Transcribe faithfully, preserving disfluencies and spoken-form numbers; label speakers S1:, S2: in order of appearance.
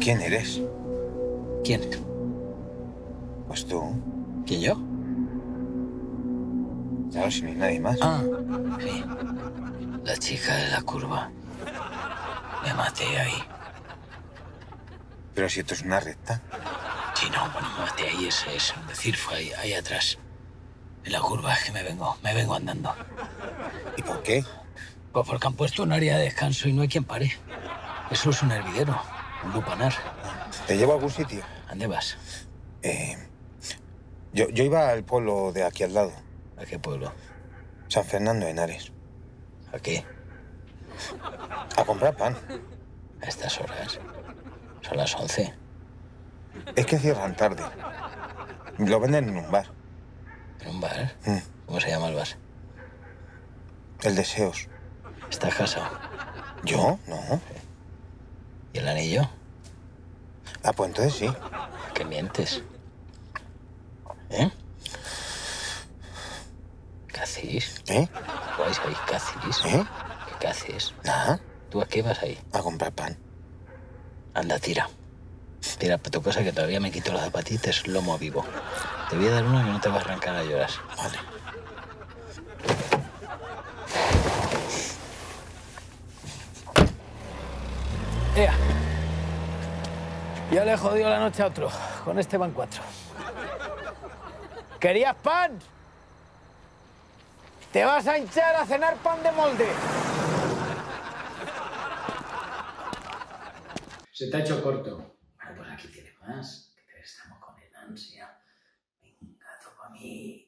S1: ¿Quién eres?
S2: ¿Quién?
S1: Pues tú.
S2: ¿Quién, yo?
S1: Claro, si no hay nadie más.
S2: Ah, sí. La chica de la curva. Me maté ahí.
S1: Pero si esto es una recta.
S2: Sí, no, bueno, me maté ahí, es, es decir, fue ahí, ahí atrás. En la curva es que me vengo, me vengo andando.
S1: ¿Y por qué?
S2: Pues porque han puesto un área de descanso y no hay quien pare. Eso es un hervidero, un lupanar.
S1: ¿Te llevo a algún sitio?
S2: ¿A dónde vas?
S1: Eh, yo, yo iba al pueblo de aquí al lado.
S2: ¿A qué pueblo?
S1: San Fernando de Henares.
S2: ¿A qué?
S1: A comprar pan.
S2: A estas horas. Son las once.
S1: Es que cierran tarde. Lo venden en un bar.
S2: ¿En un bar?
S1: Mm.
S2: ¿Cómo se llama el bar?
S1: El Deseos.
S2: ¿Estás casado?
S1: ¿Yo? No.
S2: ¿Y el anillo?
S1: Ah, pues entonces sí.
S2: ¿Qué mientes? ¿Eh? ¿Qué hacéis?
S1: ¿Eh?
S2: ¿Qué vais ahí? ¿Qué hacéis?
S1: ¿Eh?
S2: ¿Qué haces?
S1: Nada.
S2: ¿Tú a qué vas ahí?
S1: A comprar pan.
S2: Anda, tira. Tira para tu casa que todavía me quito las zapatitas, lomo vivo. Te voy a dar una que no te va a arrancar a llorar.
S1: Vale.
S2: ¡Ea! Ya le he jodido la noche a otro. Con este van cuatro. ¿Querías pan? Te vas a hinchar a cenar pan de molde. Se te ha hecho corto. Bueno, pues aquí tienes más. Que estamos con el ansia. Venga, topa a mí.